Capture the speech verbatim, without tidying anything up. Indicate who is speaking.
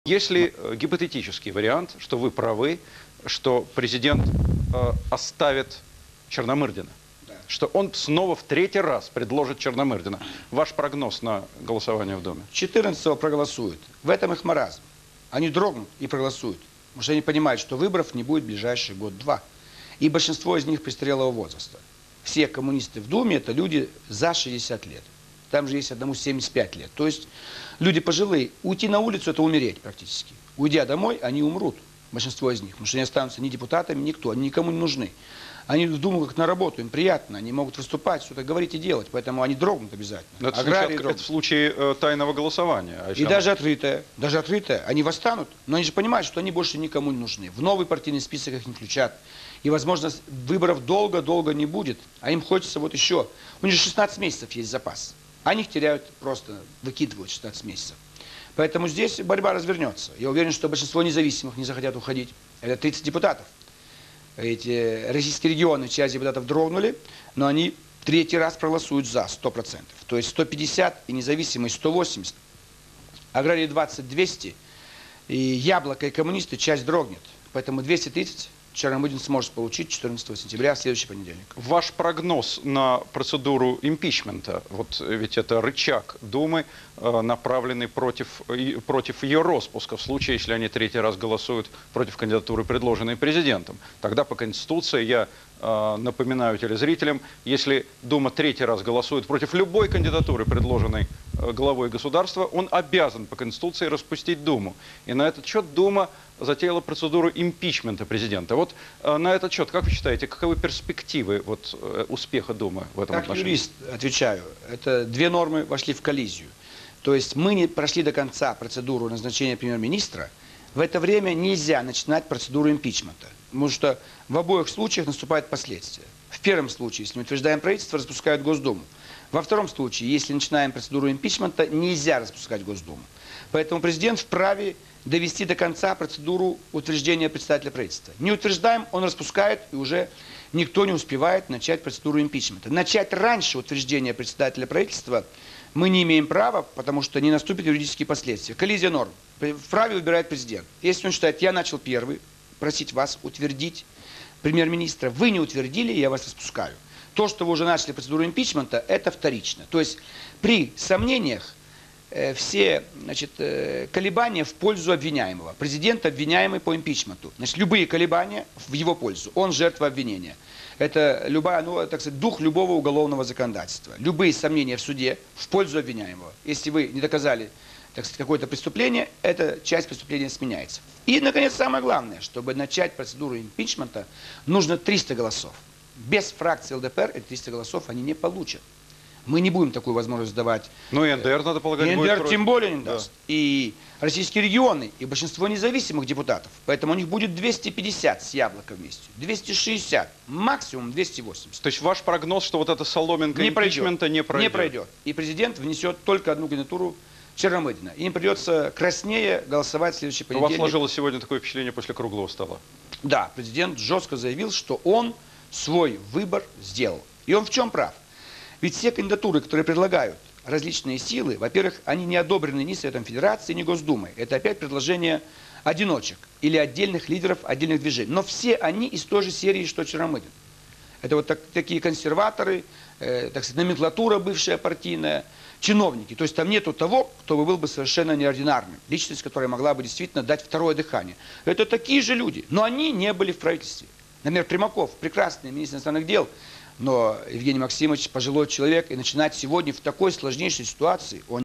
Speaker 1: Если э, гипотетический вариант, что вы правы, что президент э, оставит Черномырдина, да. что он снова в третий раз предложит Черномырдина. Ваш прогноз на голосование в Думе?
Speaker 2: четырнадцатого проголосуют. В этом их маразм. Они дрогнут и проголосуют. Потому что они понимают, что выборов не будет в ближайший год-два. И большинство из них престарелого возраста. Все коммунисты в Думе – это люди за шестьдесят лет. Там же есть одному семьдесят пять лет. То есть люди пожилые. Уйти на улицу – это умереть практически. Уйдя домой, они умрут. Большинство из них. Потому что они останутся ни депутатами, никто. Они никому не нужны. Они в Думу как на работу, им приятно. Они могут выступать, что-то говорить и делать. Поэтому они дрогнут обязательно.
Speaker 1: Это, Аграрии в случае, это в случае э, тайного голосования. А
Speaker 2: и даже открытое. Даже открытое. Они восстанут. Но они же понимают, что они больше никому не нужны. В новый партийный список их не включат. И, возможно, выборов долго-долго не будет. А им хочется вот еще. У них же шестнадцать месяцев есть запас. Они их теряют просто, выкидывают шестнадцать месяцев. Поэтому здесь борьба развернется. Я уверен, что большинство независимых не захотят уходить. Это тридцать депутатов. Эти российские регионы, часть депутатов дрогнули, но они третий раз проголосуют за, сто процентов. То есть сто пятьдесят и независимые сто восемьдесят. Аграрии двадцать, двести. И Яблоко, и коммунисты часть дрогнет. Поэтому двести тридцать Черномырдин сможет получить четырнадцатого сентября, в следующий понедельник.
Speaker 1: Ваш прогноз на процедуру импичмента, вот ведь это рычаг Думы, направленный против, против ее распуска, в случае, если они третий раз голосуют против кандидатуры, предложенной президентом. Тогда по Конституции, я напоминаю телезрителям, если Дума третий раз голосует против любой кандидатуры, предложенной главой государства, он обязан по Конституции распустить Думу. И на этот счет Дума затеяла процедуру импичмента президента. Вот на этот счет, как вы считаете, каковы перспективы вот, успеха Думы в этом
Speaker 2: как
Speaker 1: отношении?
Speaker 2: Как юрист отвечаю, это две нормы вошли в коллизию. То есть мы не прошли до конца процедуру назначения премьер-министра. В это время нельзя начинать процедуру импичмента. Потому что в обоих случаях наступают последствия. В первом случае, если мы утверждаем правительство, распускают Госдуму. Во втором случае, если начинаем процедуру импичмента, нельзя распускать Госдуму. Поэтому президент вправе довести до конца процедуру утверждения председателя правительства. Не утверждаем, он распускает, и уже никто не успевает начать процедуру импичмента. Начать раньше утверждения председателя правительства мы не имеем права, потому что не наступят юридические последствия. Коллизия норм. Вправе выбирает президент. Если он считает, я начал первый, просить вас утвердить премьер-министра, вы не утвердили, я вас распускаю. То, что вы уже начали процедуру импичмента, это вторично. То есть при сомнениях э, все значит, э, колебания в пользу обвиняемого. Президент обвиняемый по импичменту. Значит, любые колебания в его пользу. Он жертва обвинения. Это любая, ну, так сказать, дух любого уголовного законодательства. Любые сомнения в суде в пользу обвиняемого. Если вы не доказали, так сказать, какое-то преступление, эта часть преступления сменяется. И, наконец, самое главное, чтобы начать процедуру импичмента, нужно триста голосов. Без фракции ЛДПР эти триста голосов они не получат. Мы не будем такую возможность давать.
Speaker 1: Ну и эн дэ эр, надо полагать,
Speaker 2: и эн дэ эр
Speaker 1: будет
Speaker 2: тем более не
Speaker 1: да.
Speaker 2: даст. И российские регионы, и большинство независимых депутатов. Поэтому у них будет двести пятьдесят с Яблоко вместе. двести шестьдесят, максимум двести восемьдесят.
Speaker 1: То есть ваш прогноз, что вот эта соломинка импичмента не пройдет?
Speaker 2: Не пройдет. И президент внесет только одну кандидатуру Черномырдина. Им придется краснее голосовать в следующий понедельник.
Speaker 1: У вас сложилось сегодня такое впечатление после круглого стола? Да,
Speaker 2: президент жестко заявил, что он свой выбор сделал. И он в чем прав? Ведь все кандидатуры, которые предлагают различные силы, во-первых, они не одобрены ни Советом Федерации, ни Госдумой. Это опять предложение одиночек или отдельных лидеров отдельных движений. Но все они из той же серии, что Черномырдин. Это вот так, такие консерваторы, э, так сказать, номенклатура бывшая партийная, чиновники. То есть там нету того, кто бы был бы совершенно неординарным. Личность, которая могла бы действительно дать второе дыхание. Это такие же люди, но они не были в правительстве. Например, Примаков, прекрасный министр иностранных дел, но Евгений Максимович пожилой человек, и начинать сегодня в такой сложнейшей ситуации, он